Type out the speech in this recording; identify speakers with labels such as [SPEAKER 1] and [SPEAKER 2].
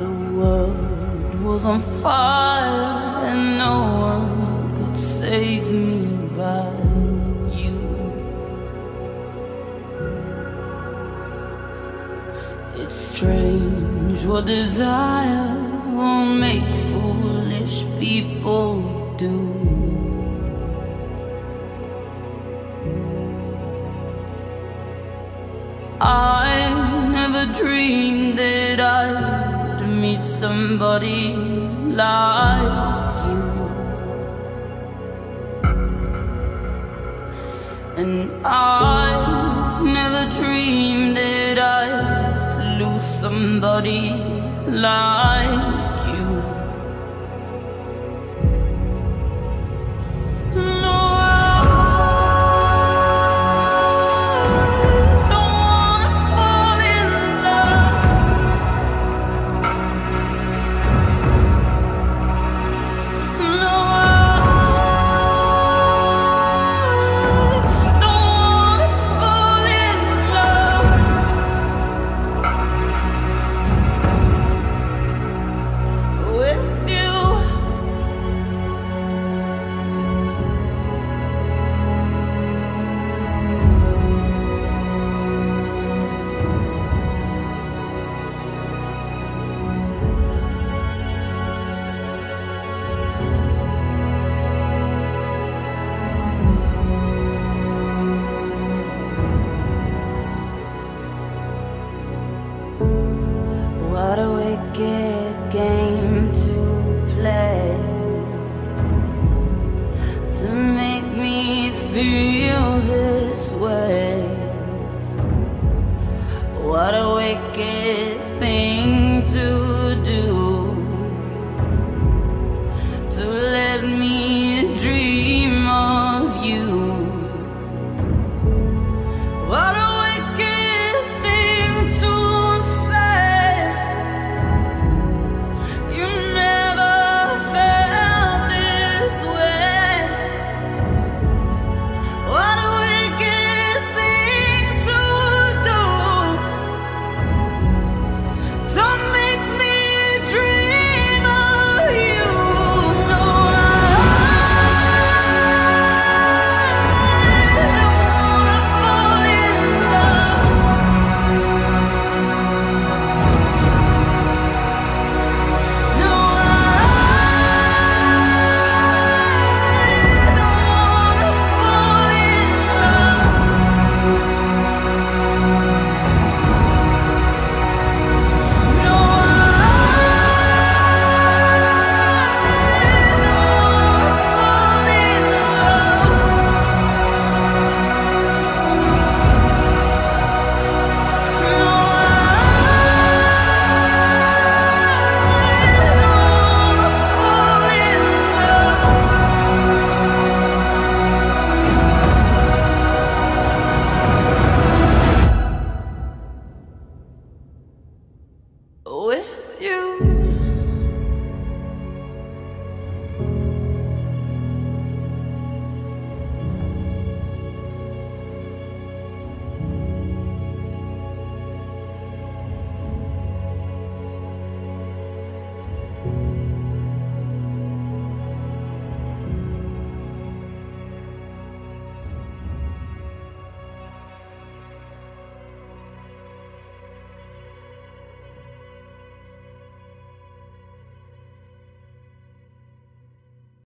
[SPEAKER 1] The world was on fire and no one could save me but you. It's strange what desire will make foolish people do. I never dreamed that I'd meet somebody like you, and I never dreamed that I'd lose somebody like you. What a wicked game to play, to make me feel this way. What a wicked thing to do, to let me dream of you. What a wicked thing to say. You never felt this way. What a wicked thing to do, to make me dream of you. No, I don't wanna fall in love. No, I don't wanna fall in love. No, with you.